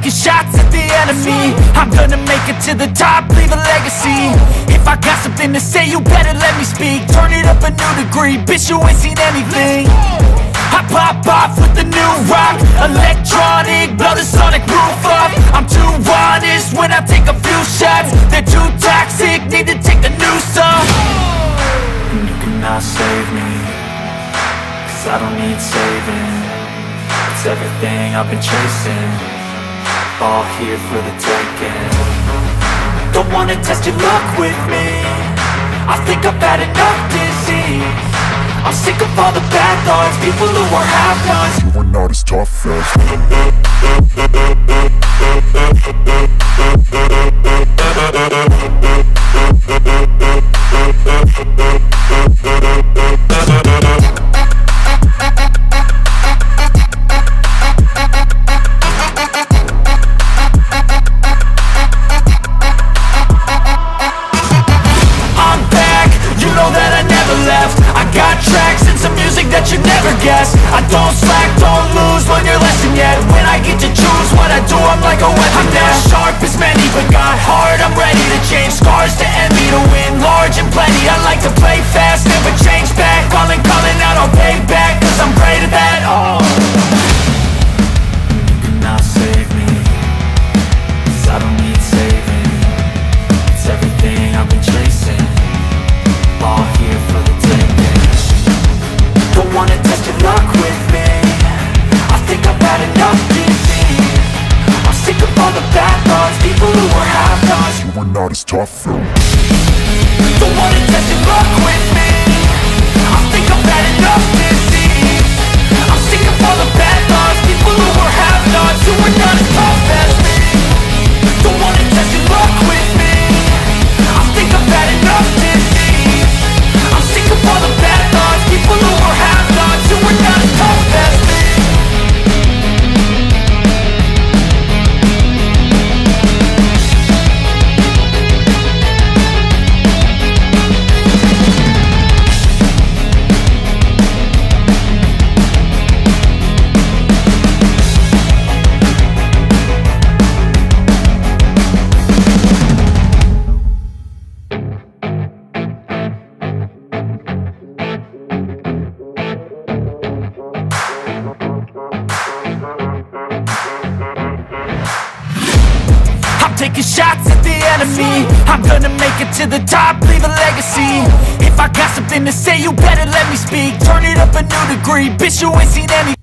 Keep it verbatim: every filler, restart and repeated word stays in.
taking shots at the enemy. I'm gonna make it to the top, leave a legacy. If I got something to say, you better let me speak. Turn it up a new degree, bitch, you ain't seen anything. I pop off with the new rock, electronic, blow the sonic roof up. I'm too honest when I take a few shots. They're too toxic, need to take the noose off. And you cannot save me, cause I don't need saving. It's everything I've been chasing, all here for the taking. Don't wanna test your luck with me, I think I've had enough disease. I'm sick of all the bad thoughts, people who are half-nots. You are not as tough as I'm back, you know that I never left. I got tracks and some music that you never guessed. I don't slack, don't lose, learn your lesson yet. When I get to choose what I do, I'm like a weapon. I'm not sharp as many, but got hard, I'm ready to change. Scars to envy, to win large and plenty. I like to play fast, never change back. Calling, calling out, I'll pay back, cause I'm great at that, oh. You cannot save me, cause I don't need saving. It's everything I've been chasing, all here for the taking. Don't wanna test your luck with me, I think I've had enough disease. I'm sick of all the bad thoughts, people who are half-nots. You are not as tough though. Don't wanna test your luck with me, I think I've had enough disease. I'm sick of all the bad thoughts, people who are half-nots, who are not as tough as me. Don't wanna test your luck with me, I think I've had enough disease. I'm sick of all the bad thoughts, people who are half-nots, who are not as tough as me. Taking shots at the enemy. I'm gonna make it to the top, leave a legacy. If I got something to say, you better let me speak. Turn it up a new degree, bitch, you ain't seen any.